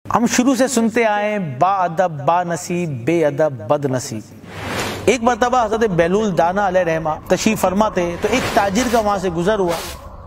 ہم شروع سے سنتے آئے با ادب با نصیب بے ادب بد نصیب۔ ایک مرتبہ حضرت بیلول دانا علیہ رحمہ تشریف فرما تھے تو ایک تاجر کا وہاں سے گزر ہوا۔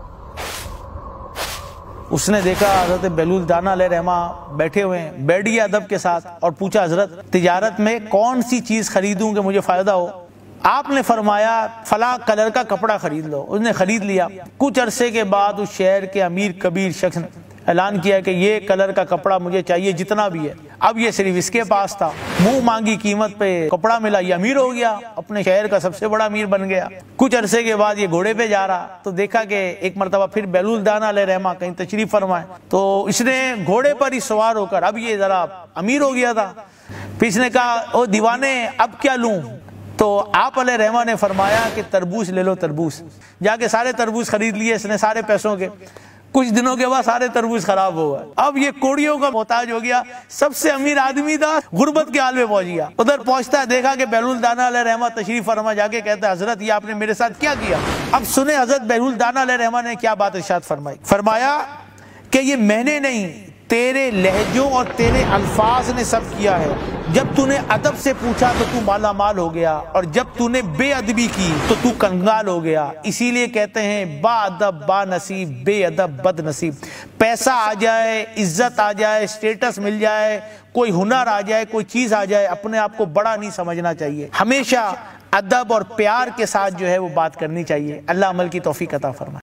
اس نے دیکھا حضرت بیلول دانا علیہ رحمہ بیٹھے ہوئے ہیں، بیٹھ گیا ادب کے ساتھ اور پوچھا حضرت تجارت میں کون سی چیز خریدوں کہ مجھے فائدہ ہو؟ آپ نے فرمایا فلاں کلر کا کپڑا خرید لو۔ اس نے خرید لیا۔ کچھ عرصے کے بعد اس شہر کے امیر کبیر شخص نے اعلان کیا کہ یہ کلر کا کپڑا مجھے چاہیے جتنا بھی ہے۔ اب یہ صرف اس کے پاس تھا، منہ مانگی قیمت پہ کپڑا ملا، یہ امیر ہو گیا، اپنے شہر کا سب سے بڑا امیر بن گیا۔ کچھ عرصے کے بعد یہ گھوڑے پہ جا رہا تو دیکھا کہ ایک مرتبہ پھر بیلول دانا علیہ رحمہ کہیں تشریف فرمائے تو اس نے گھوڑے پر ہی سوار ہو کر، اب یہ ذرا امیر ہو گیا تھا، پھر اس نے کہا او دیوانے اب کیا لوں؟ تو آپ علیہ رحمہ نے فرمایا کہ تربوز لے لو، تربوز۔ جا کے سارے تربوز خرید لیے اس نے سارے پیسوں کے۔ کچھ دنوں کے بعد سارے تربوز خراب ہو گئے، اب یہ کوڑیوں کا محتاج ہو گیا، سب سے امیر آدمی تھا، غربت کے حال میں پہنچ گیا۔ ادھر پہنچتا ہے دیکھا کہ بیلول دانا علیہ رحمہ تشریف فرما، جا کے کہتا ہے حضرت یہ آپ نے میرے ساتھ کیا کیا؟ اب سنیں حضرت بیلول دانا علیہ رحمہ نے کیا بات ارشاد فرمائی۔ فرمایا کہ یہ میں نے نہیں، تیرے لہجوں اور تیرے الفاظ نے سب کیا ہے۔ جب تو نے ادب سے پوچھا تو تو مالا مال ہو گیا، اور جب تو نے بے ادبی کی تو تو کنگال ہو گیا۔ اسی لیے کہتے ہیں با ادب با نصیب بے ادب بد نصیب۔ پیسہ آ جائے، عزت آ جائے، اسٹیٹس مل جائے، کوئی ہنر آ جائے، کوئی چیز آ جائے، اپنے آپ کو بڑا نہیں سمجھنا چاہیے، ہمیشہ ادب اور پیار کے ساتھ جو ہے وہ بات کرنی چاہیے۔ اللہ عمل کی توفیق عطا فرمائے۔